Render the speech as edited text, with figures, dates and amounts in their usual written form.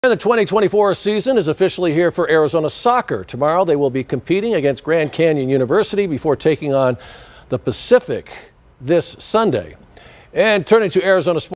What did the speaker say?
And the 2024 season is officially here for Arizona soccer. Tomorrow they will be competing against Grand Canyon University before taking on the Pacific this Sunday. And turning to Arizona sports.